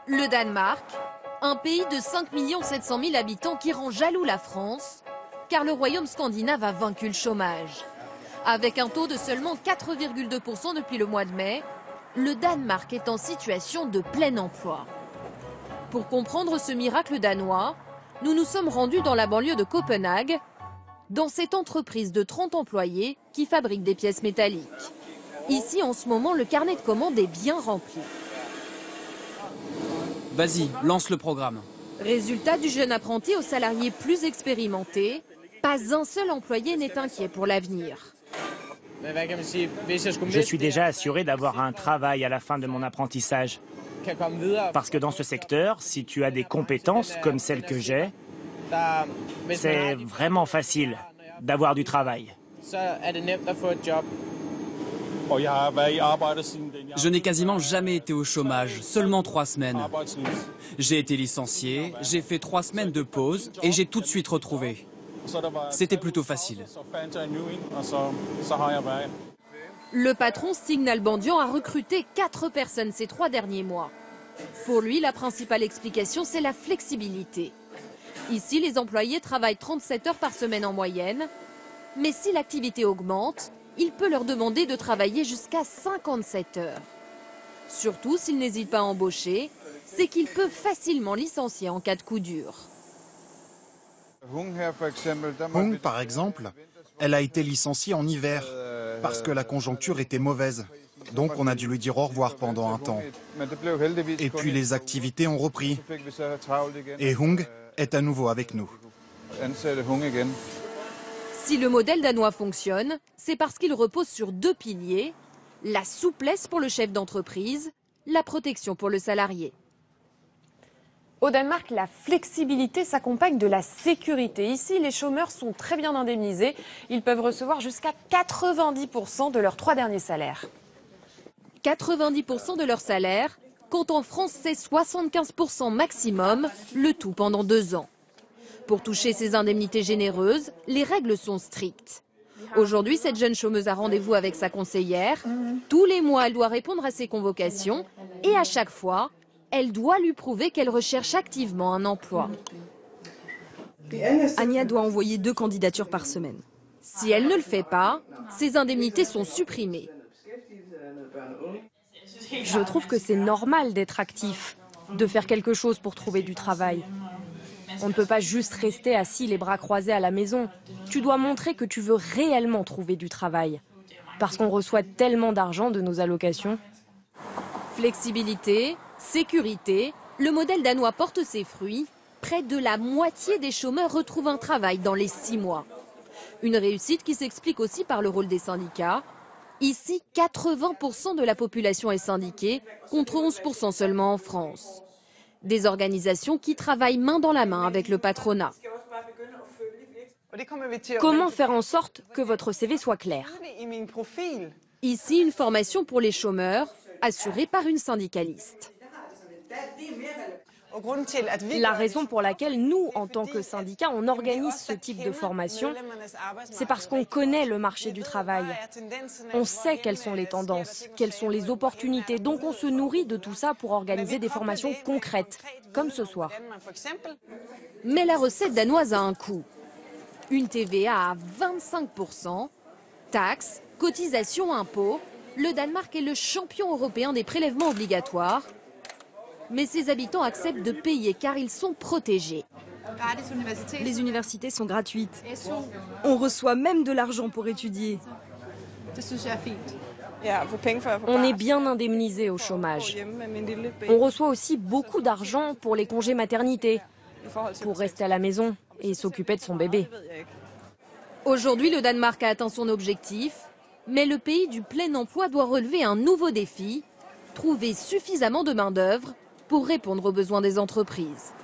Le Danemark, un pays de 5 700 000 habitants qui rend jaloux la France, car le royaume scandinave a vaincu le chômage. Avec un taux de seulement 4,2% depuis le mois de mai, le Danemark est en situation de plein emploi. Pour comprendre ce miracle danois, nous nous sommes rendus dans la banlieue de Copenhague, dans cette entreprise de 30 employés qui fabrique des pièces métalliques. Ici, en ce moment, le carnet de commandes est bien rempli. Vas-y, lance le programme. Résultat du jeune apprenti au salarié plus expérimenté, pas un seul employé n'est inquiet pour l'avenir. Je suis déjà assuré d'avoir un travail à la fin de mon apprentissage. Parce que dans ce secteur, si tu as des compétences comme celles que j'ai, c'est vraiment facile d'avoir du travail. Je n'ai quasiment jamais été au chômage, seulement 3 semaines. J'ai été licencié, j'ai fait 3 semaines de pause et j'ai tout de suite retrouvé. C'était plutôt facile. Le patron Stig Nalbandian a recruté 4 personnes ces 3 derniers mois. Pour lui, la principale explication, c'est la flexibilité. Ici, les employés travaillent 37 heures par semaine en moyenne. Mais si l'activité augmente, il peut leur demander de travailler jusqu'à 57 heures. Surtout s'il n'hésite pas à embaucher, c'est qu'il peut facilement licencier en cas de coup dur. Hung, par exemple, elle a été licenciée en hiver parce que la conjoncture était mauvaise. Donc on a dû lui dire au revoir pendant un temps. Et puis les activités ont repris. Et Hung est à nouveau avec nous. Si le modèle danois fonctionne, c'est parce qu'il repose sur 2 piliers, la souplesse pour le chef d'entreprise, la protection pour le salarié. Au Danemark, la flexibilité s'accompagne de la sécurité. Ici, les chômeurs sont très bien indemnisés. Ils peuvent recevoir jusqu'à 90% de leurs 3 derniers salaires. 90% de leur salaire, quand en France c'est 75% maximum, le tout pendant 2 ans. Pour toucher ces indemnités généreuses, les règles sont strictes. Aujourd'hui, cette jeune chômeuse a rendez-vous avec sa conseillère. Tous les mois, elle doit répondre à ses convocations et à chaque fois, elle doit lui prouver qu'elle recherche activement un emploi. Anya doit envoyer 2 candidatures par semaine. Si elle ne le fait pas, ses indemnités sont supprimées. Je trouve que c'est normal d'être actif, de faire quelque chose pour trouver du travail. On ne peut pas juste rester assis les bras croisés à la maison. Tu dois montrer que tu veux réellement trouver du travail. Parce qu'on reçoit tellement d'argent de nos allocations. Flexibilité, sécurité, le modèle danois porte ses fruits. Près de la moitié des chômeurs retrouvent un travail dans les 6 mois. Une réussite qui s'explique aussi par le rôle des syndicats. Ici, 80% de la population est syndiquée, contre 11% seulement en France. Des organisations qui travaillent main dans la main avec le patronat. Comment faire en sorte que votre CV soit clair? Ici, une formation pour les chômeurs, assurée par une syndicaliste. La raison pour laquelle nous, en tant que syndicat, on organise ce type de formation, c'est parce qu'on connaît le marché du travail. On sait quelles sont les tendances, quelles sont les opportunités. Donc on se nourrit de tout ça pour organiser des formations concrètes, comme ce soir. Mais la recette danoise a un coût. Une TVA à 25%, taxes, cotisations, impôts. Le Danemark est le champion européen des prélèvements obligatoires. Mais ses habitants acceptent de payer car ils sont protégés. Les universités sont gratuites. On reçoit même de l'argent pour étudier. On est bien indemnisé au chômage. On reçoit aussi beaucoup d'argent pour les congés maternité, pour rester à la maison et s'occuper de son bébé. Aujourd'hui, le Danemark a atteint son objectif, mais le pays du plein emploi doit relever un nouveau défi, trouver suffisamment de main-d'œuvre pour répondre aux besoins des entreprises.